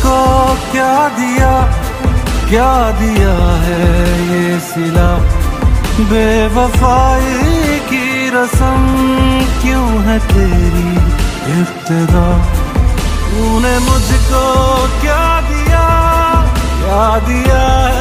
मुझको क्या दिया है ये सिला। बेवफाई की रस्म क्यों है तेरी इब्तिदा। तूने मुझको क्या दिया